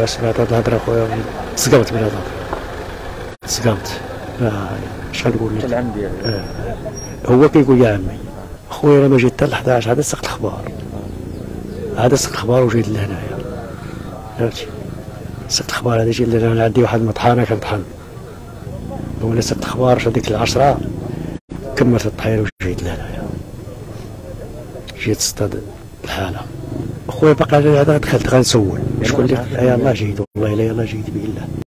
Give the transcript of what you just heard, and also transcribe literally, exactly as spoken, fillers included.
خويا سمعت هاد الهضره خويا تسقمت من هاد الهضره تسقمت. اش غنقول لك؟ العم ديالو آه. هو كيقول يا عمي خويا انا ما جيت حتى ل حداش عاد سقت الاخبار عاد سقت الاخبار وجيت لهنايا فهمتي. سقت الاخبار هذا جيت لهنا عندي واحد المطحنه كنطحن ولا سقت الاخبار في هذيك العشره كملت الطحين وجيت لهنايا جيت تصطاد الحاله. خويا باقي هذا دخلت غنسول شكون اللي يلاه جيت والله الا يلاه جيت بالله.